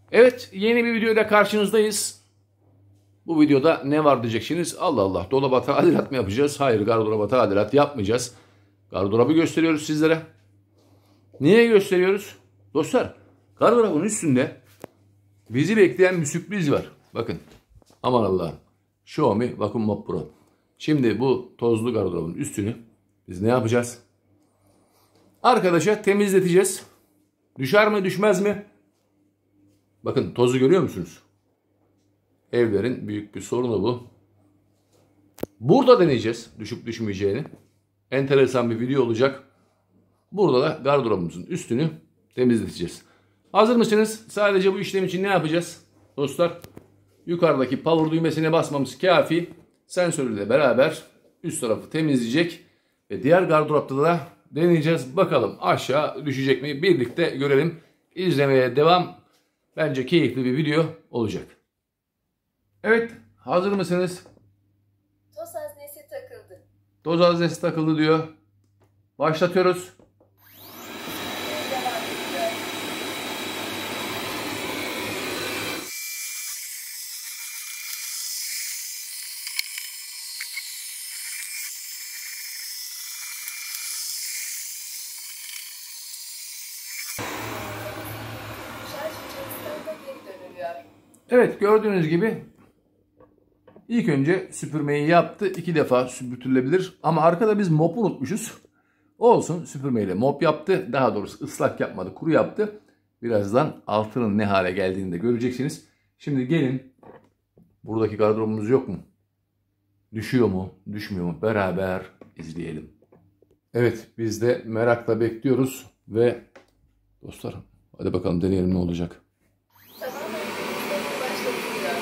Evet, yeni bir videoyla karşınızdayız. Bu videoda ne var diyeceksiniz? Allah Allah, dolaba tadilat mı yapacağız? Hayır, gardıroba tadilat yapmayacağız. Gardırobı gösteriyoruz sizlere. Niye gösteriyoruz? Dostlar, gardırobun üstünde bizi bekleyen bir sürpriz var. Bakın, aman Allah'ım. Xiaomi Vacuum Mop Pro. Şimdi bu tozlu gardırobun üstünü biz ne yapacağız? Arkadaşa temizleteceğiz. Düşer mi düşmez mi? Bakın tozu görüyor musunuz? Evlerin büyük bir sorunu bu. Burada deneyeceğiz düşüp düşmeyeceğini. Enteresan bir video olacak. Burada da gardırobumuzun üstünü temizleteceğiz. Hazır mısınız? Sadece bu işlem için ne yapacağız? Dostlar, yukarıdaki power düğmesine basmamız kafi. Sensörüyle beraber üst tarafı temizleyecek. Ve diğer gardıropta da deneyeceğiz. Bakalım aşağı düşecek mi? Birlikte görelim. İzlemeye devam. Bence keyifli bir video olacak. Evet, hazır mısınız? Toz haznesi takıldı. Toz haznesi takıldı diyor. Başlatıyoruz. Devam ediyor. Şarj cihazlarına geri dönülüyor. Evet, gördüğünüz gibi ilk önce süpürmeyi yaptı. 2 defa süpürtülebilir. Ama arkada biz mopu unutmuşuz. Olsun, süpürmeyle mop yaptı. Daha doğrusu ıslak yapmadı, kuru yaptı. Birazdan altının ne hale geldiğini de göreceksiniz. Şimdi gelin, buradaki gardırobumuz yok mu? Düşüyor mu, düşmüyor mu? Beraber izleyelim. Evet, biz de merakla bekliyoruz ve dostlar, hadi bakalım deneyelim ne olacak. Tamamen temizleme başlatılıyor.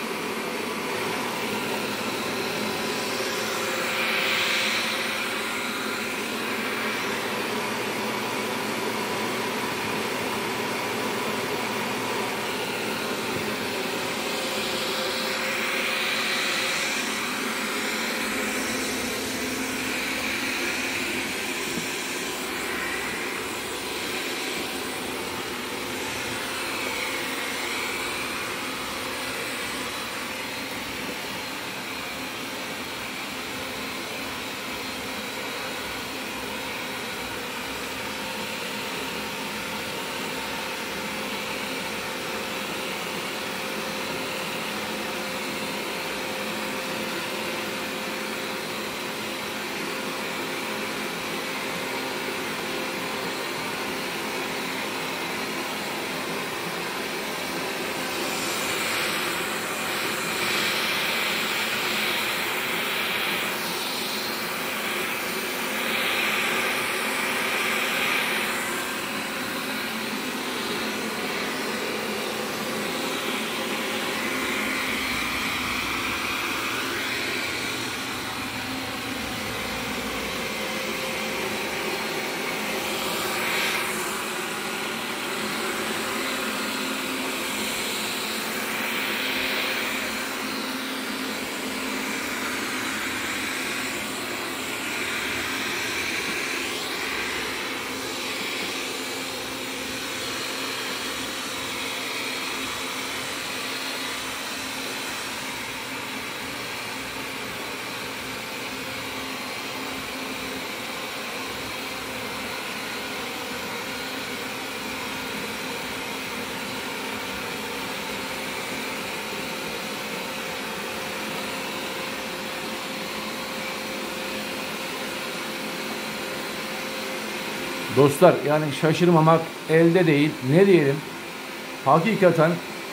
Dostlar, yani şaşırmamak elde değil. Ne diyelim? Hakikaten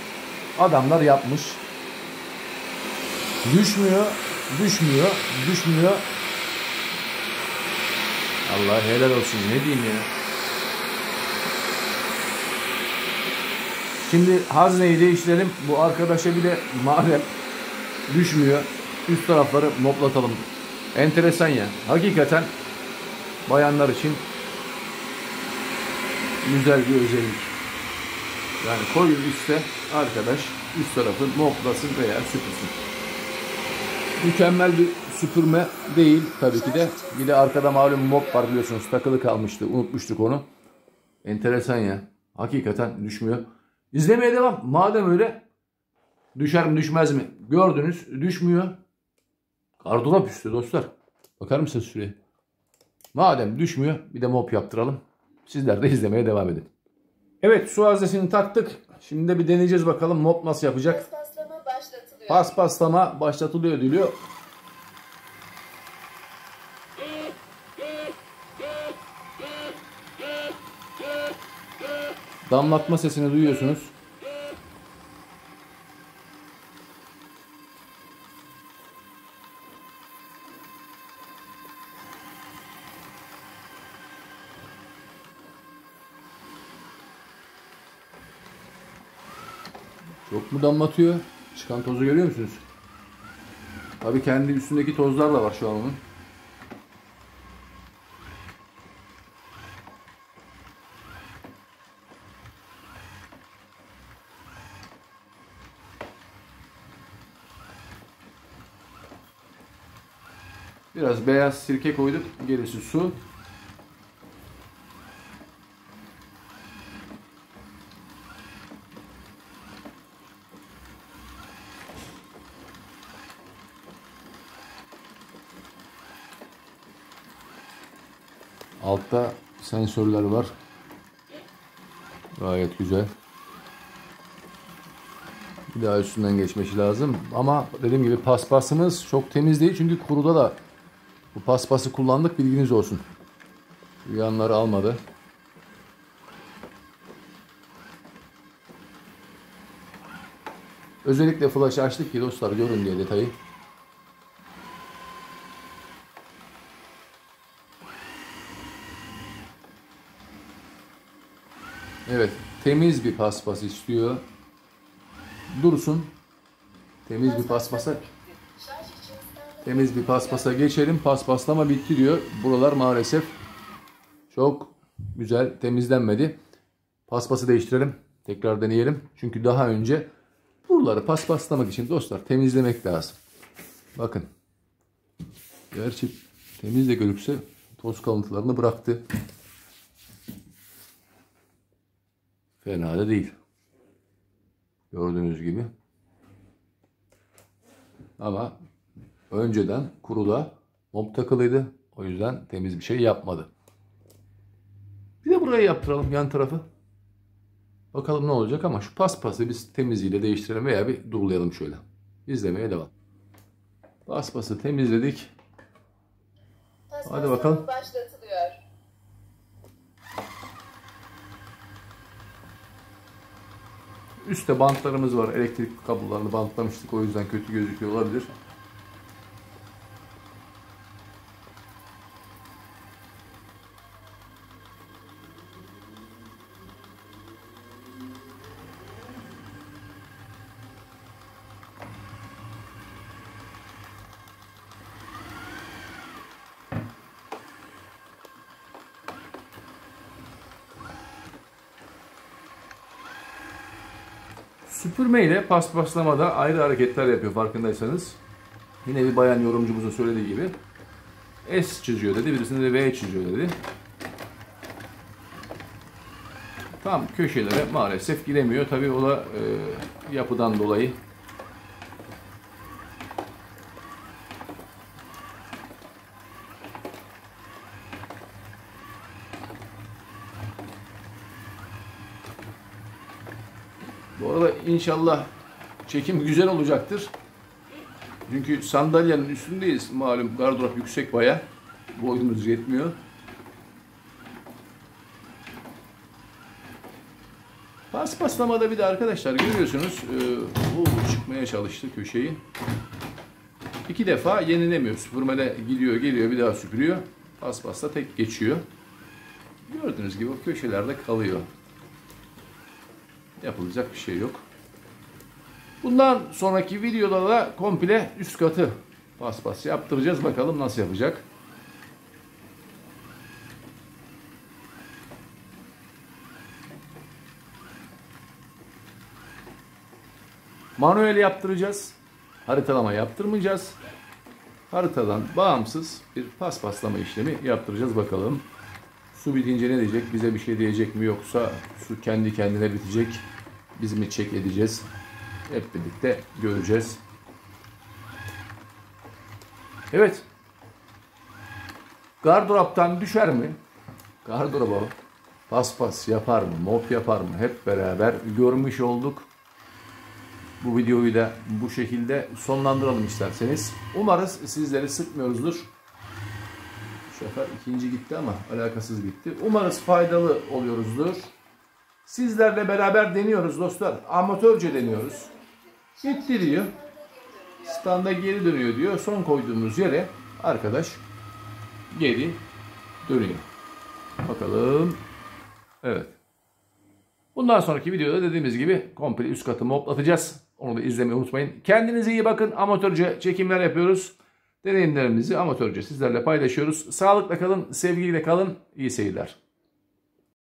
adamlar yapmış. Düşmüyor, düşmüyor, düşmüyor. Allah helal olsun, ne diyeyim ya. Şimdi hazneyi değiştirelim. Bu arkadaşa bir de madem düşmüyor, üst tarafları moplatalım. Enteresan ya. Hakikaten bayanlar için güzel bir özellik. Yani koyun üstte, arkadaş üst tarafı moplasın veya süpürsün. Mükemmel bir süpürme değil tabii ki de. Bir de arkada malum mop var biliyorsunuz, takılı kalmıştı, unutmuştuk onu. Enteresan ya. Hakikaten düşmüyor. İzlemeye devam. Madem öyle, düşer mi düşmez mi? Gördünüz, düşmüyor. Gardırop üstü dostlar. Bakar mısınız şuraya? Madem düşmüyor, bir de mop yaptıralım. Sizler de izlemeye devam edin. Evet, su haznesini taktık. Şimdi de bir deneyeceğiz bakalım mop nasıl yapacak. Paspaslama başlatılıyor. Paspaslama başlatılıyor diyor. Damlatma sesini duyuyorsunuz. Çok mu damlatıyor? Çıkan tozu görüyor musunuz? Tabii kendi üstündeki tozlar da var şu an onun. Biraz beyaz sirke koyduk. Gerisi su. Altta sensörler var. Gayet güzel. Bir daha üstünden geçmesi lazım. Ama dediğim gibi paspasımız çok temiz değil. Çünkü kuruda da bu paspası kullandık. Bilginiz olsun. Yanları almadı. Özellikle flaşı açtık ki dostlar görün diye detayı. Evet, temiz bir paspas istiyor. Dursun. Temiz bir paspasa geçelim. Paspaslama bitti diyor. Buralar maalesef çok güzel temizlenmedi. Paspası değiştirelim. Tekrar deneyelim. Çünkü daha önce buraları paspaslamak için dostlar temizlemek lazım. Bakın. Gerçi temiz de görükse toz kalıntılarını bıraktı. Fena da değil. Gördüğünüz gibi. Ama önceden kuruda mop takılıydı. O yüzden temiz bir şey yapmadı. Bir de burayı yaptıralım yan tarafı. Bakalım ne olacak ama şu paspası biz temizliğiyle değiştirelim veya bir durulayalım şöyle. İzlemeye devam. Paspası temizledik. Hadi bakalım. Başlatılıyor. Üstte bantlarımız var. Elektrik kablolarını bantlamıştık. O yüzden kötü gözüküyor olabilir. Süpürme ile paspaslamada ayrı hareketler yapıyor farkındaysanız. Yine bir bayan yorumcumuzun söylediği gibi S çiziyor dedi, birisinde de V çiziyor dedi. Tam köşelere maalesef giremiyor. Tabii o da yapıdan dolayı. Bu arada inşallah çekim güzel olacaktır. Çünkü sandalyenin üstündeyiz. Malum gardırop yüksek baya. Boyumuz yetmiyor. Paspaslamada bir de arkadaşlar görüyorsunuz bu çıkmaya çalıştı köşeyi. 2 defa yenilemiyor. Süpürmede gidiyor geliyor bir daha süpürüyor. Paspasla tek geçiyor. Gördüğünüz gibi o köşelerde kalıyor. Yapılacak bir şey yok. Bundan sonraki videoda da komple üst katı paspas yaptıracağız. Bakalım nasıl yapacak. Manuel yaptıracağız. Haritalama yaptırmayacağız. Haritadan bağımsız bir paspaslama işlemi yaptıracağız bakalım. Su bitince ne diyecek? Bize bir şey diyecek mi? Yoksa su kendi kendine bitecek. Biz mi çek edeceğiz? Hep birlikte göreceğiz. Evet. Gardıroptan düşer mi? Gardıroba paspas yapar mı? Mop yapar mı? Hep beraber görmüş olduk. Bu videoyu da bu şekilde sonlandıralım isterseniz. Umarız sizleri sıkmıyoruzdur. Bu sefer ikinci gitti ama alakasız gitti. Umarız faydalı oluyoruzdur. Sizlerle beraber deniyoruz dostlar. Amatörce deniyoruz. Gitti diyor. Standa geri dönüyor diyor. Son koyduğumuz yere arkadaş geri dönüyor. Bakalım. Evet. Bundan sonraki videoda dediğimiz gibi komple üst katı moplatacağız. Onu da izlemeyi unutmayın. Kendinize iyi bakın. Amatörce çekimler yapıyoruz. Deneyimlerimizi amatörce sizlerle paylaşıyoruz. Sağlıkla kalın, sevgiyle kalın. İyi seyirler.